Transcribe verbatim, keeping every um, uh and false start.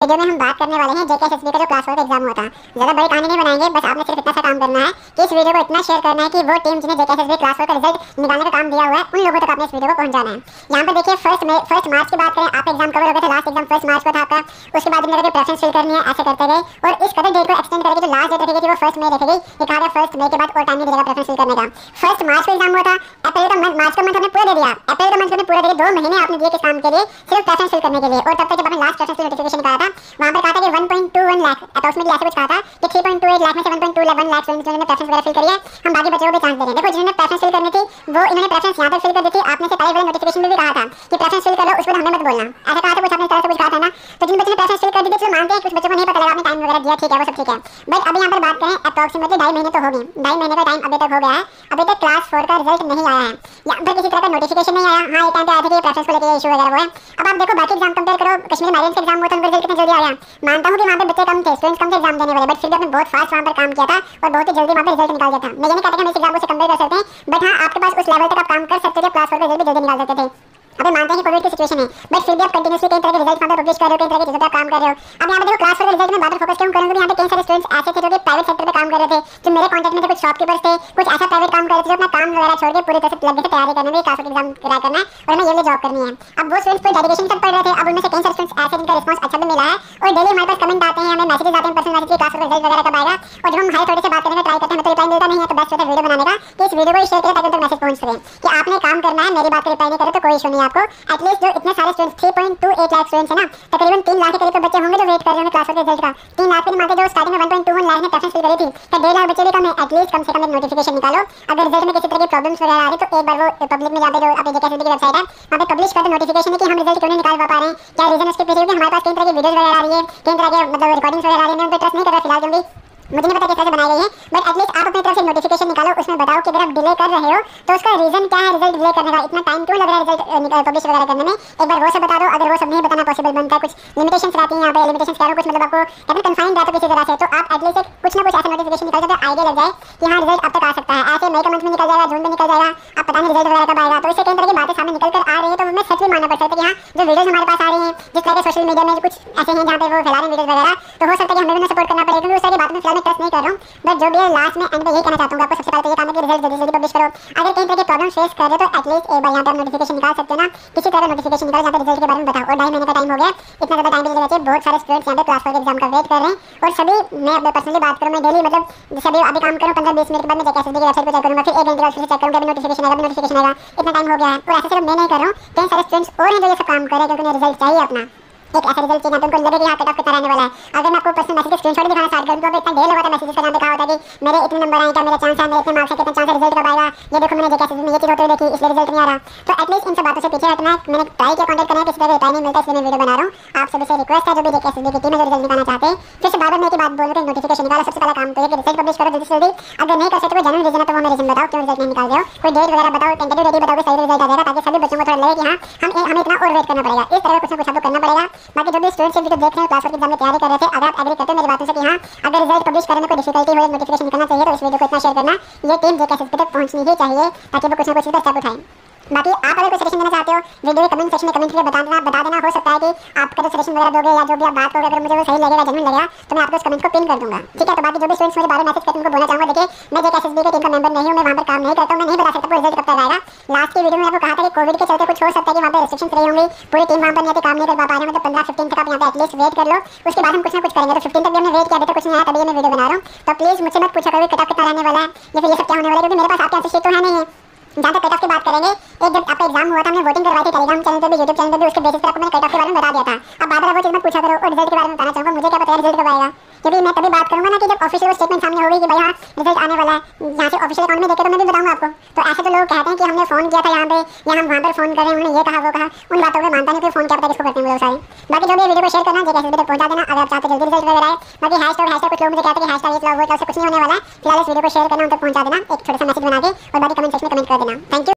Video में हम बात करने वाले हैं जेके एसएसबी का जो क्लास फोर का एग्जाम हुआ था। ज़्यादा बड़ी कहानी नहीं बनाएंगे, बस आपने सिर्फ इतना सा काम करना है कि इस वीडियो को इतना शेयर करना है कि वो टीम जिन्हें जेके एसएसबी क्लास फोर का रिजल्ट निकालने का काम दिया हुआ है उन लोगों तक आपने इस वीडियो को पहुंचाना है। यहाँ पर देखिए फर्स्ट में फर्स्ट मार्च की बात करें, आप एग्जाम कवर हो गए थे, लास्ट एग्जाम फर्स्ट मार्च को था आपका। उसके बाद मेरे प्रेफरेंस फिल करनी है, ऐसे करते गए और इस कदर डेट को एक्सटेंड करके जो लास्ट डेट रखेगी वो फर्स्ट मई रखेगी। ये कहा गया फर्स्ट मई के बाद और टाइम नहीं मिलेगा प्रेफरेंस फिल करने का। फर्स्ट मार्च को एग्जाम हुआ था, अप्रैल का मंथ मार्च का मंथ हमने पूरा दे दिया, अप्रैल का मंथ हमने पूरा दे दिया। दो महीने आपने दिए किस काम के लिए? सिर्फ प्रेफरेंस फिल करने के लिए। और तब तक जब आपने लास्ट प्रेफरेंस नोटिफिकेशन निकाला था वहां पर कहा था कि one point two one lakh approximately ऐसे कुछ कहा था कि three point two eight lakh में से one point two one lakh students जिन्होंने प्रेफरेंस वगैरह फिल करी है, हम बाकी बच्चों को भी चांस दे रहे हैं। देखो जिन्होंने प्रेफरेंस फिल करनी थी वो इन्होंने प्रेफरेंस यहां तक फिल कर दी थी। आपने से पहले वाले नोटिफिकेशन में भी कहा था कि प्रेफरेंस फिल कर लो, उसको हमें मत बोलना, ऐसा कहा था कुछ आपने तरह से कुछ कहा था ना। तो जिन बच्चों ने प्रेफरेंस फिल कर दी थी चलो मानते हैं, कुछ बच्चों को नहीं पता लगा, आपने टाइम वगैरह दिया, ठीक है वो सब ठीक है। बट अभी यहां पर बात करें अप्रोक्सीमेटली ढाई महीने तो हो गए, ढाई महीने का टाइम अभी तक हो गया है, अभी तक क्लास फोर का रिजल्ट नहीं आया है, यहाँ पर किसी तरह का नोटिफिकेशन नहीं आया। हाँ एक टाइम पे आया था कि प्रेफरेंस को लेकर इशू वगैरह वो है। अब आप देखो बाकी एग्जाम कंपेयर करो, कश्मीर माइग्रेंस का एग्जाम हुआ था उनका रिजल्ट कितने जल्दी आया। मानता हूँ कि वहाँ पे बच्चे कम थे, स्टूडेंट्स कम थे एग्जाम देने वाले, बट फिर भी आपने बहुत फास्ट वहाँ पर काम किया था और बहुत ही जल्दी वहाँ पे रिजल्ट निकाल दिया था। मैं ये नहीं कहता कि हम इस एग्जाम से कंपेयर कर सकते हैं, बट हाँ आपके पास उस लेवल तक आप काम कर सकते थे, क्लास फोर का रिजल्ट भी जल्दी निकाल सकते थे। अभी मानते हैं कि कोविड की सिचुएशन है, बट फिर भी आप कंटिन्यूअसली कई तरह के रिजल्ट वहाँ पे पब्लिश कर रहे हो, कई तरह की चीज़ों पे आप काम कर रहे हो। अब यहाँ पे देखो क्लास फोर के रिजल्ट में बात फोकस क्यों करूँगी, यहाँ पे कई सारे स्टूडेंट्स ऐसे थे जो कि प्राइवेट सेक्टर पे काम कर रहे थे, जो मेरे कॉन्टैक्ट में थे, कुछ शॉपकीपर्स थे, कुछ ऐसा प्राइवेट काम कर रहे थे जो अपना काम वगैरह छोड़ के पूरी तरह से लगे थे तैयारी करने में, क्लास फोर एग्जाम क्रैक करना है और हमें ये लिए जॉब करनी है। अब वो स्टूडेंट्स कोई डेडिकेशन से पढ़ रहे थे, अब उनमें से कई सारे स्टूडेंट्स ऐसे जिनका रिस्पांस अच्छा भी मिला है और डेली हमारे पास कमेंट आते हैं, हमें मैसेजेस आते हैं, पर्सनल मैसेज क्लास फोर का रिजल्ट वगैरह कब आएगा। और जब हम हाई थोड़े से बात करने का ट्राई करते हैं हमें तो रिप्लाई मिलता नहीं है, तो बेस्ट होता है वीडियो बनाने का कि इस वीडियो को शेयर करें ताकि उन तक मैसेज पहुंच सके कि आपने काम करना है। मेरी बात पर रिप्लाई नहीं करे तो कोई इशू नहीं है आपको। एटलीस्ट जो इतने सारे students three point two eight lakh students है ना, तकरीबन तीन लाख के करीब तो बच्चे होंगे जो वेट कर रहे होंगे क्लास फोर के रिजल्ट का। तीन लाख के मार्के जो स्टार्टिंग में one point two one lakh ने प्रेफरेंस फिल करी थी, तो डेढ़ लाख बच्चे भी कम है। एटलीस्ट कम से कम एक नोटिफिकेशन निकालो, अगर रिजल्ट में किसी तरह की प्रॉब्लम्स वगैरह आ रही तो एक बार वो पब्लिक में जाके जो अपने जेके एसएसबी की वेबसाइट है वहाँ पे पब्लिश कर दो नोटिफिकेशन कि हम रिजल्ट क्यों नहीं निकाल पा रहे हैं, क्या रीजन उसके पीछे, क्योंकि हमारे पास कई तरह की वीडियोस वगैरह आ रही है, कई तरह के मतलब रिकॉर्डिंग्स वगैरह आ रही है। मैं उन पर ट्रस्ट नहीं कर रहा फिलहाल क्योंकि मुझे नहीं पता किस तरह से बनाई गई है, बट एटलीस्ट आप अपनी तरफ से नोटिफिकेशन निकालो, उसमें बताओ कि अगर आप डिले कर रहे हो तो उसका रीजन क्या है, रिजल्ट डिले करने का इतना टाइम क्यों लग रहा है रिजल्ट पब्लिश वगैरह करने में, एक बार वो सब बता दो। अगर वो सब नहीं बताना पॉसिबल बनता है, कुछ लिमिटेशंस रहती हैं यहाँ पे, लिमिटेशंस कह रहा हूँ कुछ मतलब आपको कैसे कन्फाइंड रहता है किसी तरह से, तो आप एटलीस्ट कुछ ना कुछ ऐसा नोटिफिकेशन निकाल दो आइडिया लग जाए कि हाँ रिजल्ट अब तक आ सकता है। ऐसे मई का मंथ में निकल जाएगा, जून में निकल जाएगा, आप पता नहीं रिजल्ट वगैरह कब आएगा। तो इससे कई तरह की बातें सामने निकल कर आ रही है, तो हमें सच भी मानना पड़ सकता है कि हाँ जो वीडियोस हमारे पास आ रही हैं, जिस तरह के सोशल मीडिया में कुछ ऐसे हैं जहाँ पे वो फैला रहे हैं वीडियोस वगैरह, तो हो सकता है कि हमें भी सपोर्ट करना पड़ेगा, क्योंकि उस तरह की बातों में फिलहाल मैं ट्रस्ट नहीं कर रहा हूँ। बट जो भी है लास्ट में एंड में यही कहना चाहता हूँ आपको, सबसे पहले तो ये काम है कि रिजल्ट जल्दी जल्दी पब्लिश करो। अगर कई तरह के प्रॉब्लम फेस कर रहे हो तो एटलीस्ट एक बार यहाँ पे आप नोटिफिकेशन निकाल सकते हो ना, किसी तरह नोटिफिकेशन निकालो जहाँ पे रिजल्ट के बारे में बताओ। और ढाई महीने का टाइम हो गया, इतना ज़्यादा टाइम भी नहीं बचे, बहुत सारे स्टूडेंट्स यहाँ पे क्लास फोर एग्जाम का वेट कर रहे हैं। और सभी मैं अपने पर्सनली बात करूँ, मैं डेली मतलब सभी अभी काम करूँ पंद्रह बीस मिनट के बाद मैं जेके एसएसबी की वेबसाइट पर चेक करूँगा, फिर एक घंटे बाद फिर चेक करूँगा अभी नोटिफिकेशन आएगा, नोटिफिकेशन आएगा, इतना टाइम हो गया है। और ऐसे सिर्फ मैं नहीं कर रहा हूँ, कई सारे स्टूडेंट्स और हैं जो ये सब काम कर रहे हैं क्योंकि उन्हें रिजल्ट चाहिए अपना, एक ऐसा रिजल्ट चाहिए उनको लगे कि हाँ कट ऑफ कितना रहने वाला है। अगर मैं आपको पर्सनल मैसेज स्क्रीनशॉट दिखाना स्टार्ट करूँ तो अब इतना ढेर लगा था मैसेजेस का, जहाँ पे कहा होता है कि मेरे इतने नंबर आए, क्या मेरा चांस है, मेरे इतने मार्क्स है, कितना चांस है, रिजल्ट कब आएगा, ये देखो मैंने जेके एसएसबी में ये चीज़ होते हुए देखी इसलिए रिजल्ट नहीं आ रहा। तो एटलीस्ट इन सब बातों से पीछे हटना है। मैंने ट्राई किया कॉन्टैक्ट करने का, किसी तरह रिप्लाई नहीं मिलता, इसलिए मैं वीडियो बना रहा हूँ। आप सभी से रिक्वेस्ट है जो भी जेके एसएसबी की टीम है जो रिजल्ट निकालना चाहते हैं, फिर से बार बार मैं एक बात बोल रहा हूँ, नोटिफिकेशन निकालो, सबसे पहला काम तो ये कि रिजल्ट पब्लिश करो जल्दी से जल्दी। अगर नहीं कर सकते कोई जेन्युइन रीजन है तो वो हमें रीजन बताओ क्यों रिजल्ट नहीं निकाल रहे हो, कोई डेट वगैरह बताओ, टेंटेटिव डेट बताओ कि सही रिजल्ट आ जाएगा, ताकि सभी बच्चों को थोड़ा लगे कि हाँ हम हमें इतना और वेट करना पड़ेगा। इस तरह कुछ ना कुछ आपको करना पड़ेगा। बाकी जो भी स्टूडेंट्स वीडियो देख रहे हैं क्लास फोर एग्जाम में तैयारी कर रहे थे, अगर आप एग्री करते हो मेरी बातों से कि हाँ अगर रिजल्ट पब्लिश करने में कोई डिफिकल्टी हो, नोटिफिकेशन निकलना चाहिए, तो इस वीडियो को इतना शेयर करना, ये टीम जेके एसएसबी तक पहुंचनी ही चाहिए ताकि वो कुछ ना कुछ स्टेप उठाएं। बाकी आप अगर कोई सजेशन देना चाहते हो वीडियो के कमेंट सेक्शन में कमेंट करके बता देना बता देना हो सकता है कि आपका जो सजेशन वगैरह दोगे या जो भी आप बात करोगे अगर मुझे वो सही लगेगा, जेन्युइन लगेगा, तो मैं आपको उस कमेंट को पिन कर दूंगा, ठीक है। तो बाकी जो भी स्टूडेंट्स मुझे बार बार मैसेज करके उनको बोलना चाहूँगा, देखिए मैं जेके एसएसबी के टीम का मेंबर नहीं हूँ, मैं वहाँ पर काम नहीं करता हूँ, मैं नहीं बता सकता वो रिजल्ट कब तक आएगा। लास्ट की वीडियो में आपको कहा था कि कोविड के चलते कुछ हो सकता है कि वहाँ पर रिस्ट्रिक्शंस रही होंगी, पूरी टीम वहाँ पर नहीं काम नहीं कर पा रहे हैं, तो पंद्रह फिफ्टीन तक आप यहाँ पे एटलीस्ट वेट कर लो, उसके बाद हम कुछ ना कुछ करेंगे। तो फिफ्टीन तक भी हमने वेट किया, अभी तक कुछ नहीं आया, तभी मैं वीडियो बना रहा हूँ। तो प्लीज़ मुझसे मत पूछा करो कट ऑफ कितना रहने वाला है या फिर ये सब क्या होने वाला है, क्योंकि मेरे पास आपके आंसर शीट तो है नहीं है। जहाँ तक कट ऑफ की बात करेंगे, एक जब आपका एग्जाम हुआ था हमने वोटिंग करवाई थी टेलीग्राम चैनल पे भी, यूट्यूब चैनल पे भी, उसके बेसिस पर आपको मैंने कट ऑफ के बारे में बता दिया था। अब बार बार वो चीज़ मत पूछा करो। और रिजल्ट के बारे में बताना चाहूँगा, मुझे क्या पता है रिजल्ट कब आएगा, क्योंकि मैं तभी बात करूँगा ना कि जब ऑफिशियल स्टेटमेंट सामने होगी कि भाई हाँ रिजल्ट आने वाला है, यहाँ से ऑफिशियल अकाउंट में देखे तो मैं भी बताऊँगा आपको। तो ऐसे तो लोग कहते हैं कि हमने फ़ोन किया था यहाँ पे या हम वहाँ पर फ़ोन करें, उन्होंने ये कहा वो कहा, उन बातों को मानता नहीं कि फ़ोन क्या पता किसको करते हैं वो सारी। बाकी जो भी वीडियो को शेयर करना जेके एसएसबी तक पहुँचा देना अगर आप चाहते जल्दी रिजल्ट वगैरह आए। बाकी हैशटैग हैशटैग कुछ लोग मुझे कहते हैं कि हैशटैग इस लोग वो से कुछ नहीं होने वाला है, फिलहाल इस वीडियो को शेयर करना, उन तक पहुँचा देना एक छोटा सा मैसेज बना के, और बाकी कमेंट सेक्शन में कमेंट कर देना। Thank you.